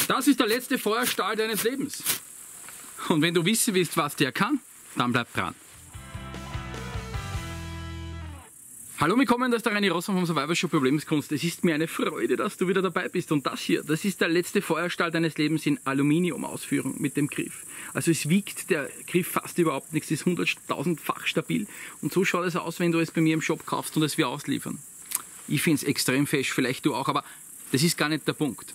Das ist der letzte Feuerstahl deines Lebens. Und wenn du wissen willst, was der kann, dann bleib dran. Hallo, willkommen, das ist der Reini Rossmann vom Survival Show Problemskunst. Es ist mir eine Freude, dass du wieder dabei bist. Und das hier, das ist der letzte Feuerstahl deines Lebens in Aluminium-Ausführung mit dem Griff. Also es wiegt der Griff fast überhaupt nichts, ist 100.000-fach stabil. Und so schaut es aus, wenn du es bei mir im Shop kaufst und es wir ausliefern. Ich finde es extrem fest, vielleicht du auch, aber das ist gar nicht der Punkt.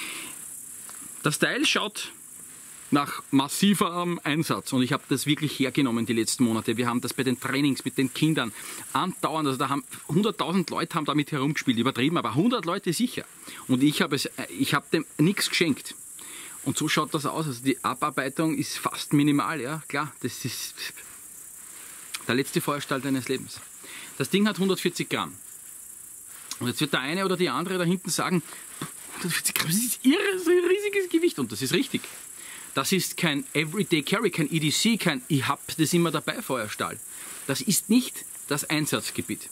Das Teil schaut nach massiverem Einsatz und ich habe das wirklich hergenommen die letzten Monate. Wir haben das bei den Trainings mit den Kindern andauernd, also da haben 100.000 Leute haben damit herumgespielt, übertrieben, aber 100 Leute sicher. Und ich habe dem nichts geschenkt. Und so schaut das aus, also die Abarbeitung ist fast minimal, ja klar, das ist der letzte Feuerstahl deines Lebens. Das Ding hat 140 Gramm. Und jetzt wird der eine oder die andere da hinten sagen, 140 Gramm, das ist irre, so ein riesiges Gewicht. Und das ist richtig. Das ist kein Everyday Carry, kein EDC, kein ich hab das immer dabei Feuerstahl. Das ist nicht das Einsatzgebiet.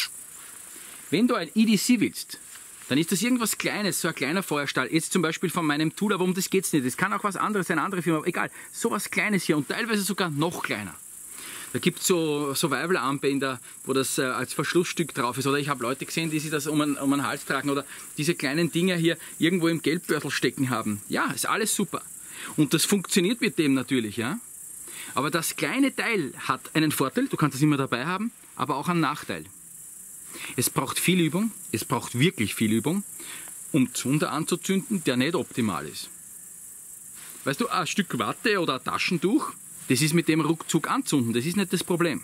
Wenn du ein EDC willst, dann ist das irgendwas Kleines, so ein kleiner Feuerstahl. Jetzt zum Beispiel von meinem Tool, aber um das geht es nicht. Das kann auch was anderes sein, eine andere Firma, aber egal. So was Kleines hier und teilweise sogar noch kleiner. Da gibt es so Survival-Armbänder, wo das als Verschlussstück drauf ist. Oder ich habe Leute gesehen, die sich das um den Hals tragen. Oder diese kleinen Dinger hier irgendwo im Geldbeutel stecken haben. Ja, ist alles super. Und das funktioniert mit dem natürlich, ja. Aber das kleine Teil hat einen Vorteil, du kannst es immer dabei haben, aber auch einen Nachteil. Es braucht viel Übung, es braucht wirklich viel Übung, um Zunder anzuzünden, der nicht optimal ist. Weißt du, ein Stück Watte oder ein Taschentuch, das ist mit dem ruckzuck anzünden, das ist nicht das Problem.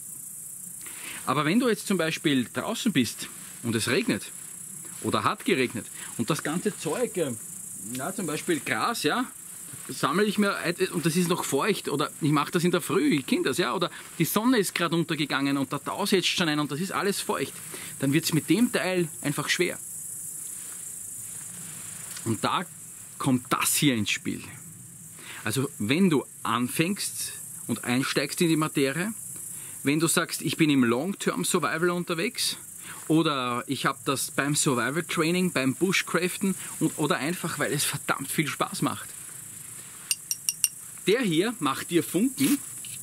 Aber wenn du jetzt zum Beispiel draußen bist und es regnet oder hat geregnet und das ganze Zeug, ja, zum Beispiel Gras, ja, sammle ich mir, und das ist noch feucht, oder ich mache das in der Früh, ich kenne das, ja, oder die Sonne ist gerade untergegangen und der Tau setzt schon ein und das ist alles feucht, dann wird es mit dem Teil einfach schwer. Und da kommt das hier ins Spiel. Also wenn du anfängst und einsteigst in die Materie, wenn du sagst, ich bin im Long-Term Survival unterwegs, oder ich habe das beim Survival Training, beim Bushcraften oder einfach, weil es verdammt viel Spaß macht. Der hier macht dir Funken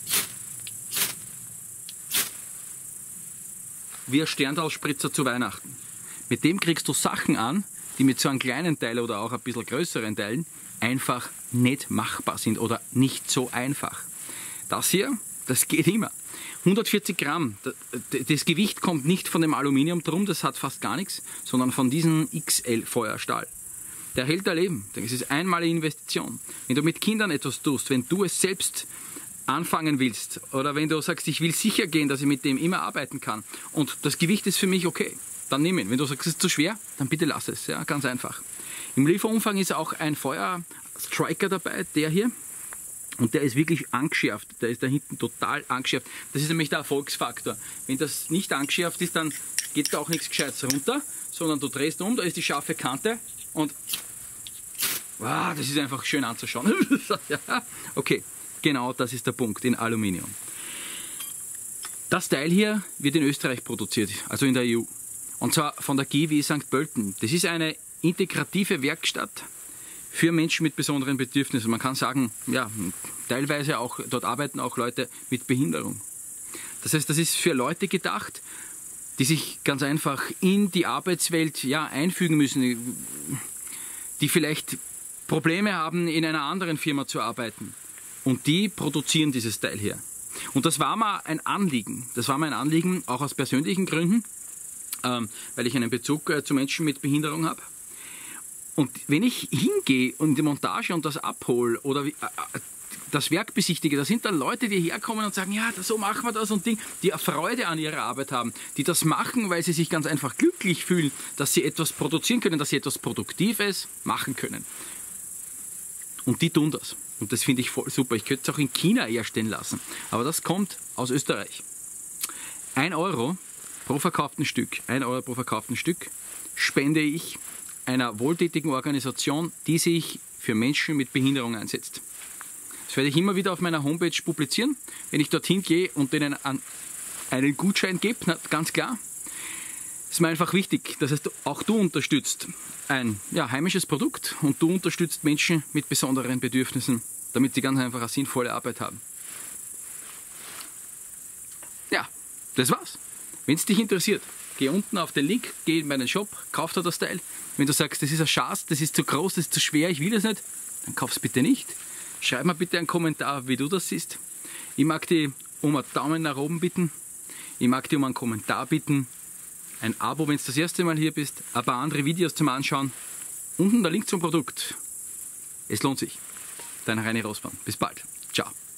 wie ein Sterndalspritzer zu Weihnachten. Mit dem kriegst du Sachen an, die mit so einem kleinen Teil oder auch ein bisschen größeren Teilen einfach nicht machbar sind oder nicht so einfach. Das hier, das geht immer. 140 Gramm, das Gewicht kommt nicht von dem Aluminium drum, das hat fast gar nichts, sondern von diesem XL-Feuerstahl. Der hält dein Leben, das ist einmalige Investition. Wenn du mit Kindern etwas tust, wenn du es selbst anfangen willst oder wenn du sagst, ich will sicher gehen, dass ich mit dem immer arbeiten kann und das Gewicht ist für mich okay, dann nimm ihn. Wenn du sagst, es ist zu schwer, dann bitte lass es, ja, ganz einfach. Im Lieferumfang ist auch ein Feuerstriker dabei, der hier. Und der ist wirklich angeschärft, der ist da hinten total angeschärft. Das ist nämlich der Erfolgsfaktor. Wenn das nicht angeschärft ist, dann geht da auch nichts Gescheites runter, sondern du drehst um, da ist die scharfe Kante und wow, das ist einfach schön anzuschauen. Okay, genau das ist der Punkt in Aluminium. Das Teil hier wird in Österreich produziert, also in der EU. Und zwar von der GWI St. Pölten. Das ist eine integrative Werkstatt für Menschen mit besonderen Bedürfnissen. Man kann sagen, ja, teilweise auch, dort arbeiten auch Leute mit Behinderung. Das heißt, das ist für Leute gedacht, die sich ganz einfach in die Arbeitswelt, ja, einfügen müssen, die vielleicht Probleme haben, in einer anderen Firma zu arbeiten. Und die produzieren dieses Teil hier. Und das war mir ein Anliegen. Das war mir ein Anliegen, auch aus persönlichen Gründen, weil ich einen Bezug zu Menschen mit Behinderung habe. Und wenn ich hingehe und die Montage und das abhole oder das Werk besichtige, da sind dann Leute, die herkommen und sagen, ja, so machen wir das und Ding, die eine Freude an ihrer Arbeit haben, die das machen, weil sie sich ganz einfach glücklich fühlen, dass sie etwas produzieren können, dass sie etwas Produktives machen können. Und die tun das. Und das finde ich voll super. Ich könnte es auch in China herstellen lassen. Aber das kommt aus Österreich. 1 Euro pro verkauften Stück, 1 Euro pro verkauften Stück spende ich einer wohltätigen Organisation, die sich für Menschen mit Behinderung einsetzt. Das werde ich immer wieder auf meiner Homepage publizieren, wenn ich dorthin gehe und denen einen Gutschein gebe, ganz klar. Es ist mir einfach wichtig, dass auch du unterstützt ein heimisches Produkt und du unterstützt Menschen mit besonderen Bedürfnissen, damit sie ganz einfach eine sinnvolle Arbeit haben. Ja, das war's. Wenn es dich interessiert, geh unten auf den Link, geh in meinen Shop, kauf dir das Teil. Wenn du sagst, das ist ein Schatz, das ist zu groß, das ist zu schwer, ich will das nicht, dann kauf es bitte nicht. Schreib mir bitte einen Kommentar, wie du das siehst. Ich mag dich um einen Daumen nach oben bitten. Ich mag dich um einen Kommentar bitten. Ein Abo, wenn du das erste Mal hier bist. Ein paar andere Videos zum Anschauen. Unten der Link zum Produkt. Es lohnt sich. Dein Reini Rosmann. Bis bald. Ciao.